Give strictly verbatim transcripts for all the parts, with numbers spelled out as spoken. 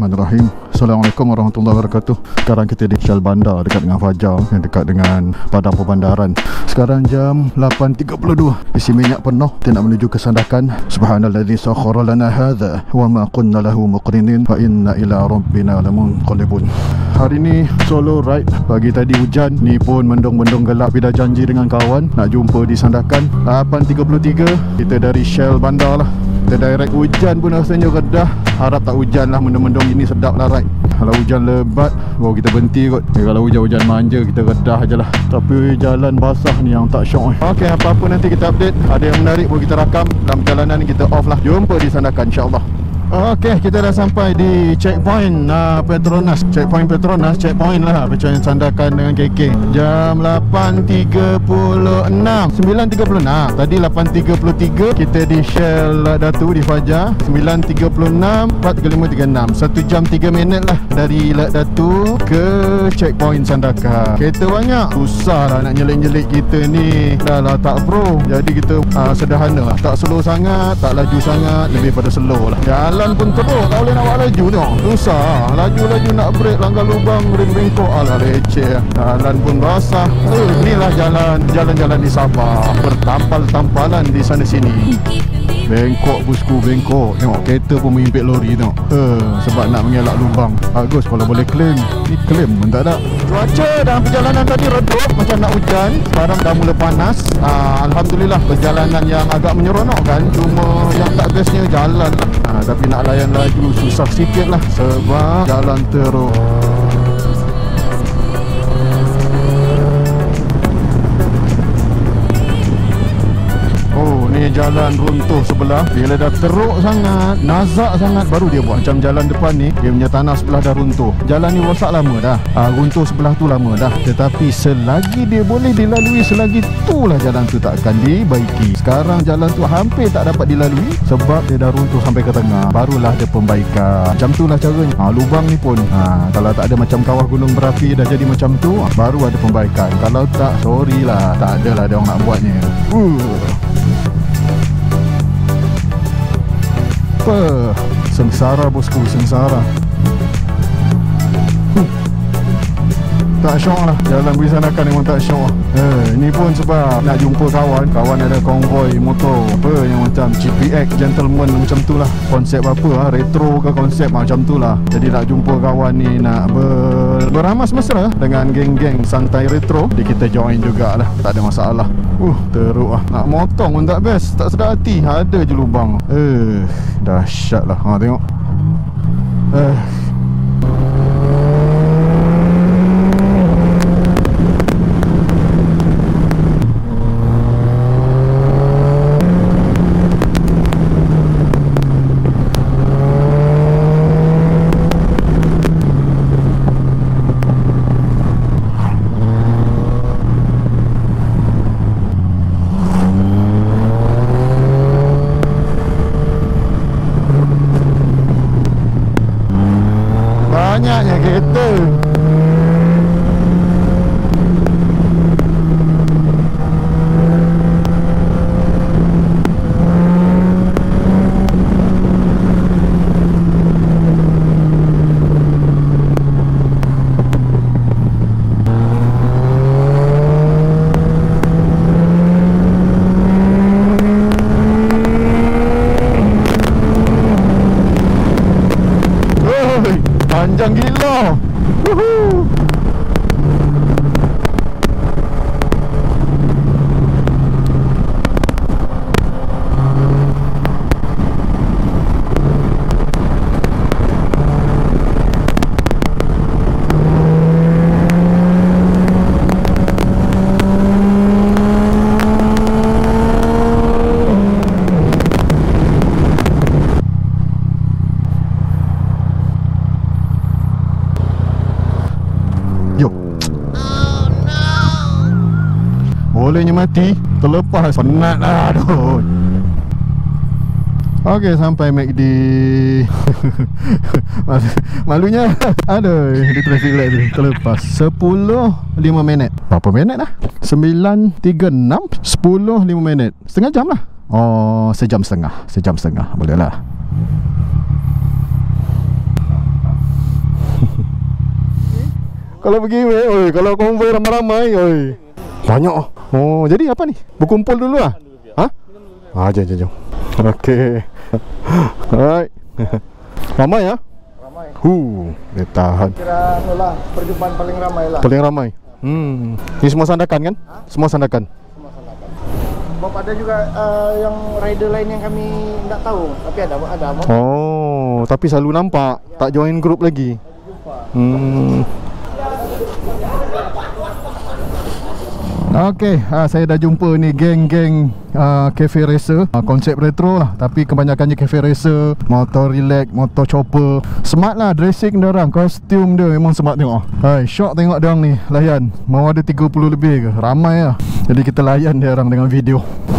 Bismillahirrahmanirrahim. Assalamualaikum warahmatullahi wabarakatuh. Sekarang kita di Shell Bandar dekat dengan Fajar, yang dekat dengan Padang Perbandaran. Sekarang jam lapan tiga puluh dua. Isi minyak penuh. Kita nak menuju ke Sandakan. Subhanalladzi sakhkhara lana hadza wa ma kunna lahu muqrinin wa inna ila rabbina lamunqalibun. Hari ni solo ride. Pagi tadi hujan, ni pun mendung-mendung gelap. Kita dah janji dengan kawan nak jumpa di Sandakan lapan tiga puluh tiga. Kita dari Shell Bandar lah. Kita direct. Hujan pun rasanya redah. Harap tak hujan lah, mendung-mendung ini sedap lah ride. Kalau hujan lebat baru kita berhenti kot. eh, Kalau hujan-hujan manja kita redah je lah. Tapi jalan basah ni yang tak syok eh. Ok, apa-apa nanti kita update. Ada yang menarik pun kita rakam. Dalam perjalanan ni kita off lah. Jumpa di Sandakan insyaAllah. Ok, kita dah sampai di checkpoint uh, Petronas. Checkpoint Petronas, checkpoint lah Petronas Sandakan dengan K K. Jam lapan tiga puluh enam, sembilan tiga puluh enam. Tadi lapan tiga puluh tiga kita di Shell Datu di Fajar. Sembilan tiga puluh enam, empat tiga lima tiga enam. Satu jam tiga minit lah dari Lak Datu ke checkpoint Sandakan. Kereta banyak, susah lah nak nyelik-nyelik kita ni. Dah lah tak pro. Jadi kita uh, sederhana lah. Tak slow sangat, tak laju sangat, lebih pada slow lah. Jalan pun teruk, tak boleh nak buat laju tengok. Susah, laju-laju nak break, langgar lubang, rim bengkok, alah leceh. Jalan pun basah. eh, Inilah jalan, jalan-jalan di Sabah. Bertampal-tampalan di sana sini. Bengkok bosku, bengkok. Tengok kereta pun mengimpit lori tengok. eh, Sebab nak mengelak lubang. Bagus kalau boleh claim. Ni claim pun tak ada. Cuaca dalam perjalanan tadi redup macam nak hujan. Sekarang dah mula panas. ah, Alhamdulillah perjalanan yang agak menyeronokkan. Cuma yang tak bestnya jalan lah. ah, Tapi nak layan laju susah sikit lah. Sebab jalan teruk. Ni jalan runtuh sebelah. Bila dah teruk sangat, nazak sangat, baru dia buat. Macam jalan depan ni, dia punya tanah sebelah dah runtuh. Jalan ni rosak lama dah. ha, Runtuh sebelah tu lama dah. Tetapi selagi dia boleh dilalui, selagi itulah jalan tu tak akan dibaiki. Sekarang jalan tu hampir tak dapat dilalui sebab dia dah runtuh sampai ke tengah. Barulah ada pembaikan. Macam tu lah caranya. ha, Lubang ni pun ha, kalau tak ada macam kawah gunung berapi dah jadi macam tu, baru ada pembaikan. Kalau tak, sorry lah, tak adalah dia orang nak buatnya. uh. Apa? Sengsara bosku, sengsara. hmm. Tak syok lah. Jalan pergi Sandakan memang tak syok lah. eh, Ini pun sebab nak jumpa kawan. Kawan ada konvoi motor apa yang macam G P X, gentleman macam tu lah. Konsep apa lah, retro ke konsep macam tu lah. Jadi nak jumpa kawan ni, nak ber, beramas mesra dengan geng-geng santai retro. Jadi kita join jugalah, tak ada masalah. Uh, teruk lah. Nak motong pun tak best, tak sedar hati. Ada je lubang. Eh, dahsyat lah. Ha, tengok. Eh banyaknya kereta. Panjang gila. Woohoo. Bolehnya mati, terlepas, penat lah. Aduh. Okey, sampai McD. Malunya aduh, di traffic light tu terlepas. Sepuluh lima minit. Berapa minit dah? Sembilan tiga enam. Sepuluh lima minit. Setengah jam lah. Oh, sejam setengah. Sejam setengah, boleh lah. Kalau pergi weh, oi, kalau konvoi ramai-ramai, oi. Banyak. Oh, jadi apa ni? Berkumpul dulu lah. Ha? Ah, jom jom jom. Okey. Alright. Ramai ya? Ramai. Hu, dia tahan. Kira itulah perjumpaan paling ramai lah. Paling ramai. Hmm. Ini semua sandakan kan? Ha? Semua sandakan. Semua sandakan. Bob ada juga uh, yang rider lain yang kami tak tahu, tapi ada ada. Oh, tapi selalu nampak, tak join group lagi. Jumpa. Hmm. Okey, ha, saya dah jumpa ni geng-geng uh, cafe racer, uh, konsep retro lah, tapi kebanyakannya cafe racer, motor relax, motor chopper. Smart lah dressing dia orang, kostum dia memang smart tengok. Hai, shock tengok dia orang ni layan. Mau ada tiga puluh lebih ke? Ramai lah. Jadi kita layan dia orang dengan video.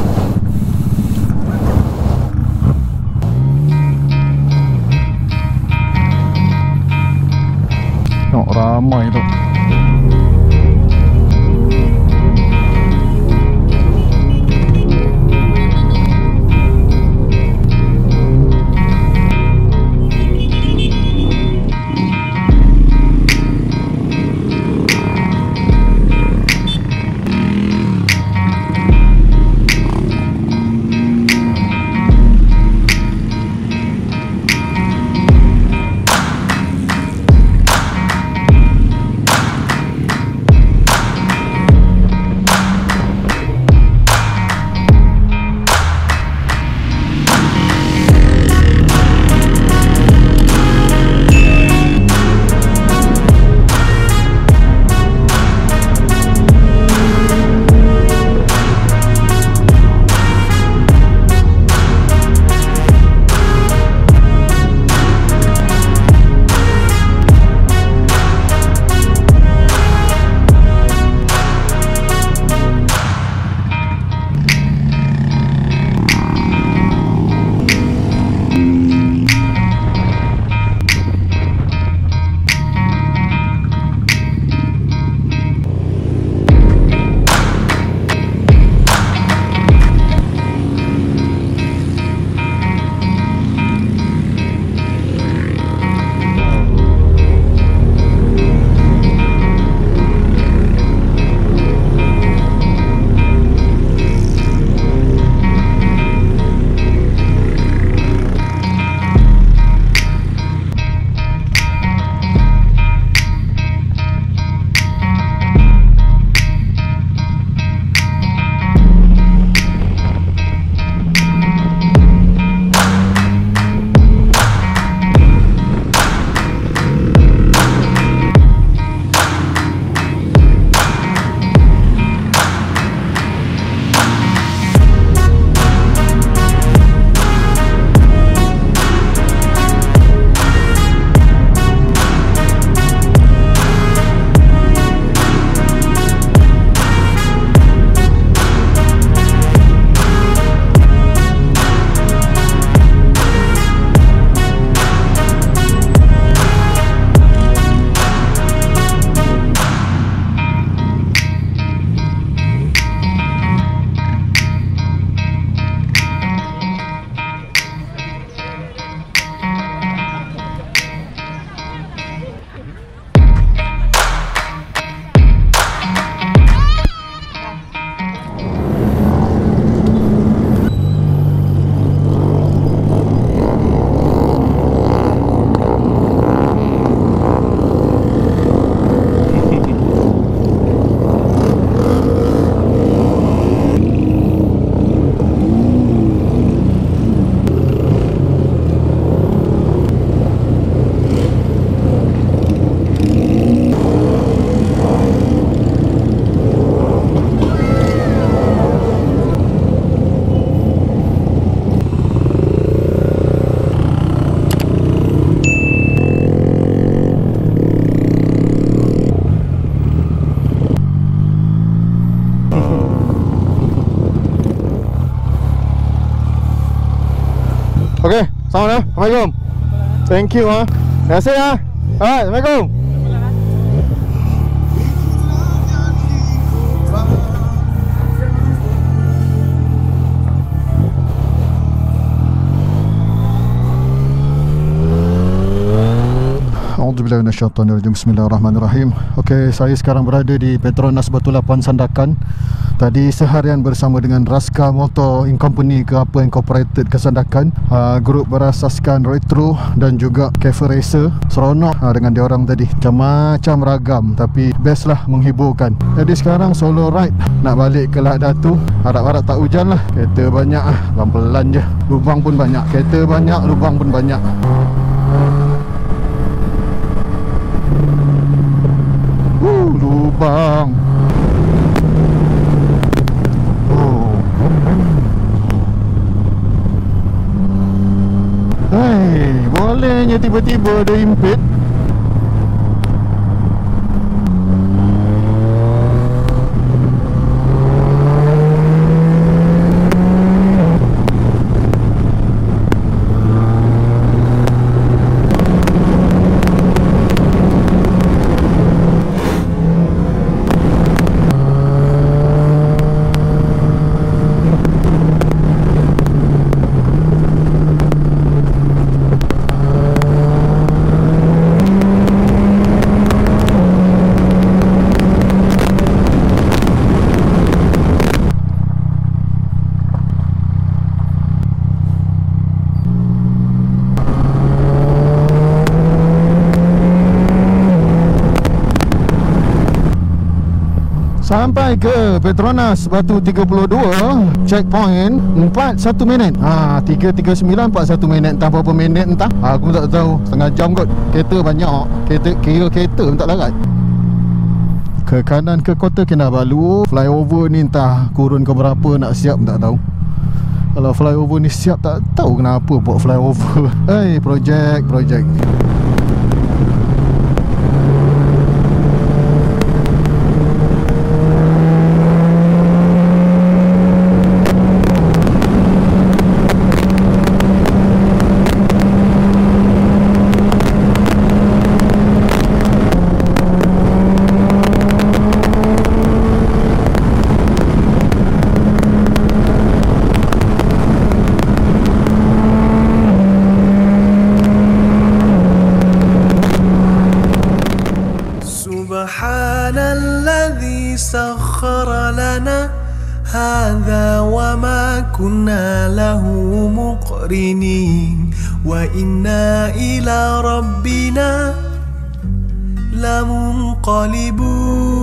Tengok ramai tu. Okey, selamat ya. Assalamualaikum. Thank you ah. Terima kasih ah. Alright, Assalamualaikum. A'udzubillahi A'udzubillahi minasyaitonirrajim. Bismillahirrahmanirrahim. Okey, saya sekarang berada di Petronas Batu Lapan Sandakan. Tadi seharian bersama dengan Raska Motor In Company ke apa Incorporated ke Sandakan. uh, Grup berasaskan Retro dan juga Cafe Racer. Seronok uh, dengan diorang tadi, macam-macam ragam, tapi best lah, menghiburkan. Jadi sekarang solo ride nak balik ke Lahad Datu. Harap-harap tak hujan lah. Kereta banyak lah, pelan-pelan je. Lubang pun banyak, kereta banyak, lubang pun banyak. Uh, lubang. Oh. Hei, bolehnya tiba-tiba ada impit. Sampai ke Petronas Batu tiga puluh dua, checkpoint empat satu minit. Ha, tiga tiga sembilan empat satu minit. Entah berapa minit entah. Ha, aku tak tahu. Setengah jam kot. Kereta banyak. Kereta kira kereta pun tak larat. Ke kanan ke Kota Kinabalu. Flyover ni entah kurun ke berapa nak siap tak tahu. Kalau flyover ni siap tak tahu kenapa buat flyover. Hey, projek, projek. Subhanalladzi sakhkhara lana hadza wa ma kunna lahu muqrinin wa inna ila rabbina lamunqalibun.